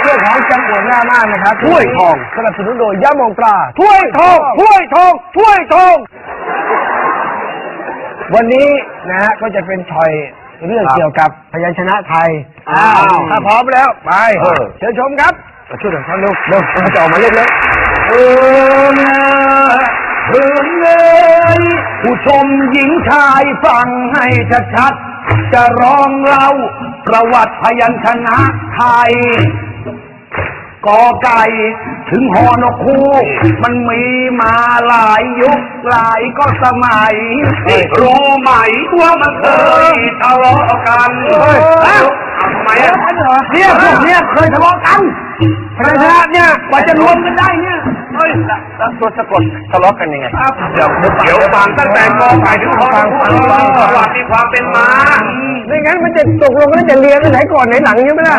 ช่วยของจังหวัดหน้ามากนะครับถ้วยทองสนับสนุนโดยย่ามองปลาถ้วยทองถ้วยทองถ้วยทองวันนี้นะฮะก็จะเป็นชอยเรื่องเกี่ยวกับพยัญชนะไทยถ้าพร้อมแล้วไปเชิญชมครับช่วยหน่อยครับลูกเร็วจะออกมาเล่นแล้วผู้ชมหญิงชายฟังให้ชัดๆจะร้องเล่าประวัติพยัญชนะไทยกอไก่ถึงหอนกคู่มันมีมาหลายยุคหลายก็สมัยรู้ไหมว่ามันเคยทะเลาะกันทำไมอ่ะเนี่ยพวกเนี่ยเคยทะเลาะกันพยัญชนะเนี่ยกว่าจะรวมกันได้เนี่ยแล้วตัวสะกดทะเลาะกันยังไงเดี๋ยวฟังตั้งแต่กอไก่ถึงหอนกคู่ประวัติมีความเป็นมาไม่งั้นมันจะตกลงแล้วจะเรียนไหนก่อนไหนหลังใช่ไหมล่ะ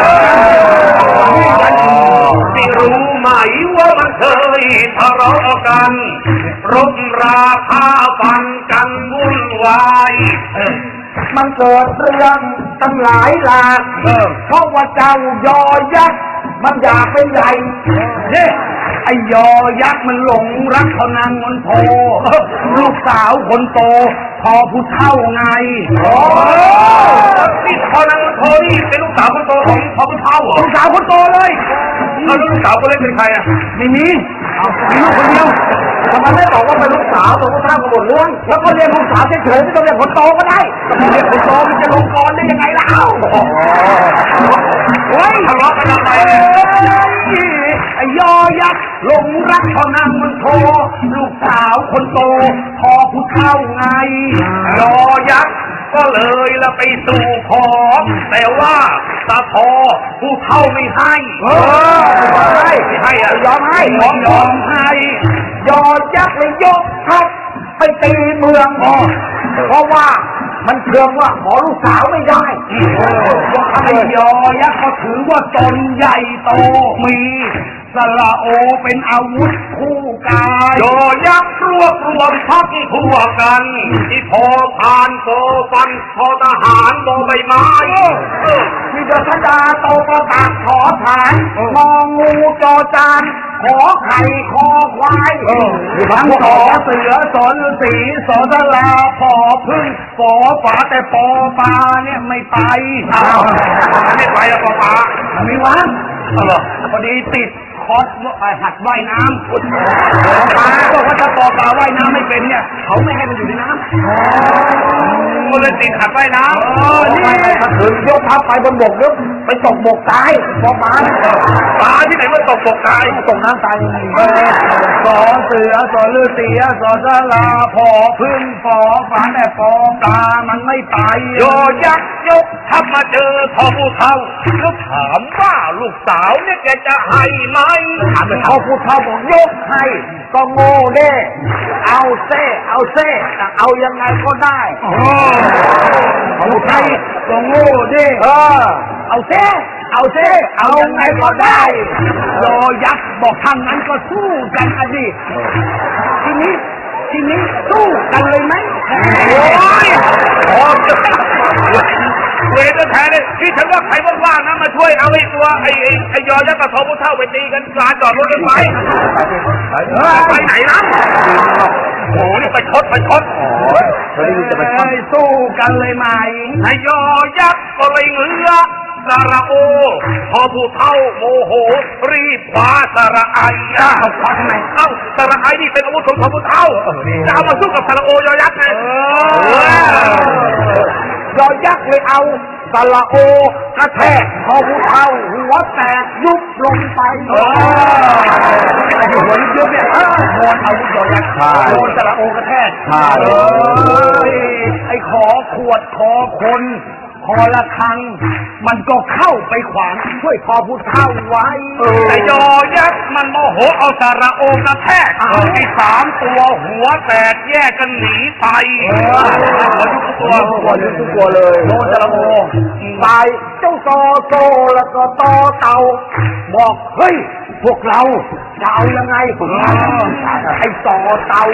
ที่รู้ไหมว่ามันเคยทะเลาะกันรบราคาฟันกันวุ่นวายมันเกิดเรื่องตั้งหลายหลากเพราะว่าเจ้ายอยักษ์มันอยากเป็นใหญ่เนี่ยไอ้ยอยักษ์มันหลงรักเขานางมนโทลูกสาวคนโตพอผู้เฒ่าไงนี่พอนางมนโทนี่เป็นลูกสาวคนโตของพอผู้เฒ่าเหรอลูกสาวคนโตเลยแล้วลูกสาวคนเล็กเป็นใครอ่ะไม่มีมีลูกคนเดียวทำไมไม่บอกว่าเป็นลูกสาวตัวผู้เฒ่าก็หมดเรื่องแล้วก็เรียกลูกสาวเฉยๆไม่ต้องเรียกคนโตก็ได้เรียกคนโตมันจะลงกรได้ยังไงล่ะเฮ้ยทะเลาะกันอะไรไอ้ยอยักษ์หลงรักพอนางมันโทลูกสาวคนโตพอผู้เฒ่าไงยอยักษ์ก็เลยละไปสู่ขอแต่ว่าตาพอผู้เฒ่าไม่ให้ไม่ให้อะยอมให้ยอมให้ยอยักษ์เลยยกทัพไปตีเมืองเพราะว่ามันเคืองว่าขอลูกสาวไม่ได้ไอ้ยอยักษ์ก็ถือว่าตนใหญ่โตมีสละโอเป็นอาวุธคู่กายยอยักษ์รวบรวมพักทั่วกันที่พอผ่านโซฟันพอทหารโบใบไม้ที่เดชดาโตประตากขอฐานมองงูจอจานขอไข่คอควายทั้งสอเสือสนสีสอสลาพอพึ่งฝอฝาแต่ปอปลาเนี่ยไม่ไปไม่ไปแล้วปอปลาไม่ว่างพอดีติดคอร์สหัดว่ายน้ำปลาบอกว่าถ้าปอปลาว่ายน้ำไม่เป็นเนี่ยเขาไม่ให้มันอยู่ในน้ำก็เลยติดหัดว่ายน้ำนี่ถ้าถึงยกทัพไปบนบกยกไปตกบกตายปอปลาที่ไหนมันตกบกตายตกน้ำตายสอเสือสอฤาษีสอสลาพอพึ่งฝอฝาแต่ปอปลามันไม่ไปโยยักษ์ยกทัพมาเจอพอผู้เฒ่าแล้วถามว่าลูกสาวเนี่ยแกจะให้ไหมพอผู้เฒ่าบอกยกให้ก็โง่เด้เอาเซ่เอายังไงก็ได้ผู้ไทยก็โง่เด้เอาเซ่เอายังไงก็ได้โยยักษ์บอกทางนั้นก็สู้กันอ่ะดิทีนี้สู้กันเลยไหมโอ้ยเวทแท้เลยที่ฉันว่าใครว่างๆนะมาช่วยเอาไอ้ตัวไอ้ยอยักษ์กับทอผู้เฒ่าไปตีกันกลางจอดรถกันไปไหนนะโอ้นี่ไปชดสู้กันเลยไหมไอ้ยอยักษ์ก็เลยเหลือสระโอพอผู้เฒ่าโมโหรีบคว้าสระไอสระไอนี่เป็นอาวุธของพอผู้เฒ่าจะเอามาสู้กับสระโอยอยักษ์ไงยอยักษ์เลยเอาสระโอกระแทกพอผู้เฒ่าหัวแตกยุบลงไปหัวยุบเนี่ยโดนอาวุธยอยักษ์โดนสระโอกระแทกไอ้ขอขวดขอคนพอละครั้งมันก็เข้าไปขวางช่วยพอผู้เฒ่าไว้แต่ยอยักษ์มันโมโหเอาสระโอกระแทกไอ้3ตัวหัวแตกแยกกันหนีไปหัวยุบตัวเลยโดนสระโอตายเจ้าโตแล้วก็ต่อเต่าบอกเฮ้ยพวกเราจะเอายังไงไอ้ต่อเต่า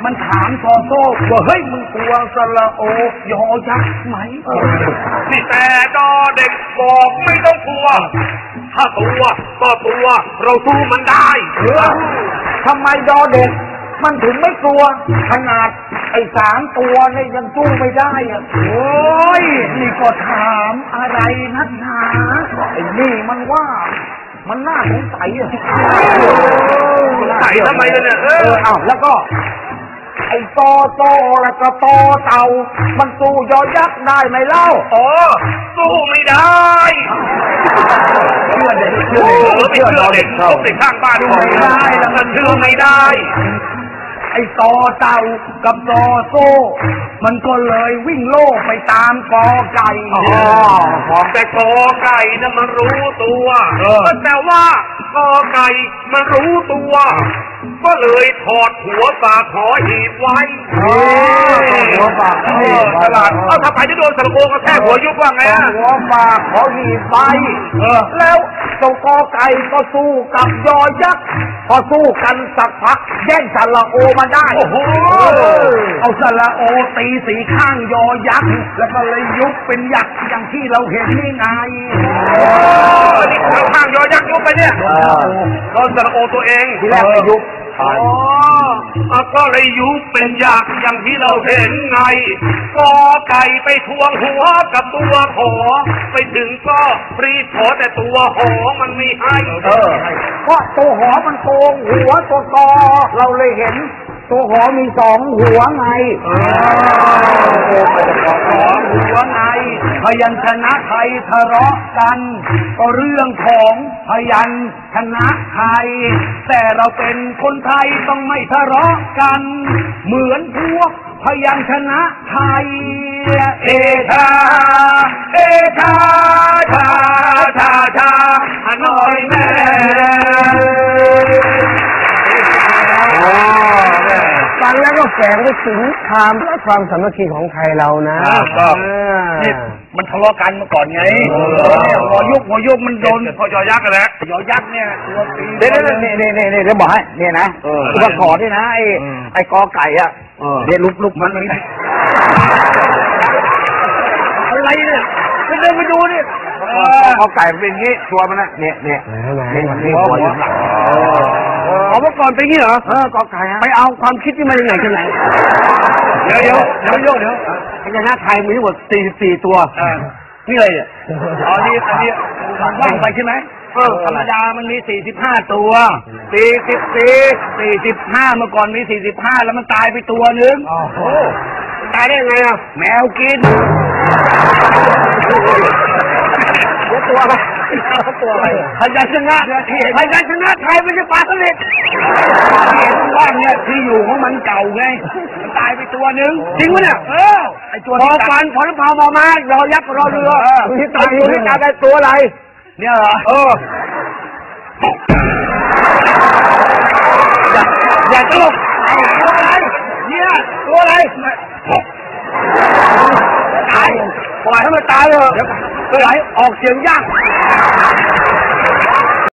มันถามซอโซ่ว่าเฮ้ยมึงกลัวสระโอยอยักษ์ไหมนี่แต่ดอเด็กบอกไม่ต้องกลัวถ้าตัวก็ตัวเราสู้มันได้ทำไมดอเด็กมันถึงไม่กลัวขนาดไอ้3 ตัวเนี่ยยังสู้ไม่ได้อ่ะโอ้ยนี่ก็ถามอะไรนักหนาไอ้นี่มันว่ามันน่าสงสัยอ่ะสงสัยทำไมเนี่ยเอาแล้วก็ไอ้โตแล้วก็โตเต่ามันสู้ยอยักษ์ได้ไหมเล่าอ๋อสู้ไม่ได้เชื่อเด็กไม่เชื่อเด็กเขาไปข้างบ้านไม่ได้แล้วมันเชื่อไม่ได้ไอ้ต่อเต่ากับต่อโซ่มันก็เลยวิ่งโล่ไปตามกอไก่แต่กอไก่น่ะมันรู้ตัวแต่ว่ากอไก่มันรู้ตัวก็เลยถอดหัวปากขอหีบไว้หัวปากตลาดถ้าไปที่โดนสระโอก็แค่หัวยุบว่าไงหัวปากขอหีบไว้แล้วเจ้ากอไก่ก็สู้กับยอยักษ์พอสู้กันสักพักแย่งสระโอมาได้เอาสระโอตี4 ข้างยอยักษ์แล้วก็เลยยุบเป็นยักษ์อย่างที่เราเห็นนี่ไงนี่ข้างยอยักษ์ยุบไปเนี่ยโดนสระโอตัวเองที่แรกไปยุบก็เลยยุบเป็นยักษ์อย่างที่เราเห็นไงกอไก่ไปทวงหัวกับตัวหอไปถึงก็รีบขอแต่ตัวหอมันไม่ให้เพราะตัวหอมันโกงหัวตัวกอเราเลยเห็นตัวหอมี2 หัวไง2 หัวไงพยัญชนะไทยทะเลาะกันก็เรื่องของพยัญชนะไทยแต่เราเป็นคนไทยต้องไม่ทะเลาะกันเหมือนพวกพยัญชนะไทยเอชาเอชาชาชาชาหน่อยแม่ฟังแล้วก็แฝงไปถึงความสามัคคีของไทยเรานะก็มันทะเลาะกันมาก่อนไงหัวยุกมันโดนพอยอยักษ์กันแล้วยอยักษ์เนี่ยตัวตีเดี๋ยวบอกให้เนี่ยนะอุปกรณ์นี่นะไอ้กอไก่อ่ะเดี๋ยวลุกมันอะไรเนี่ยเดินไปดูนี่กอไก่เป็นงี้ตัวมันนะเนี่ยหัวอยู่หลังเมื่อก่อนเป็นงี้เหรอกอไก่ไปเอาความคิดที่มาจากไหนกันไหนเดี๋ยวพญานาคไทยมีทั้งหมด44 ตัวนี่อะไรเนี่ยอันนี้ว่างไปใช่ไหมธรรมดามันมี45 ตัว45เมื่อก่อนมี45แล้วมันตายไปตัวนึงตายได้ไงอ่ะแมวกินตัวอะไรพยัญชนะไทยไม่ใช่ปลาสลิดว่างเนี่ยที่อยู่ของมันเก่าไงมันตายไปตัวนึงจริงวะเนี่ยไอตัวพอฟันพอน้ำพามามารอยักษ์รอเรือที่ตายอยู่ที่ตายได้ตัวอะไรเนี่ยเหรออย่าตลกตัวอะไรเนี่ยตัวอะไรตายปล่อยให้มันตายเลยเดี๋ยวไหลออกเสียงยาก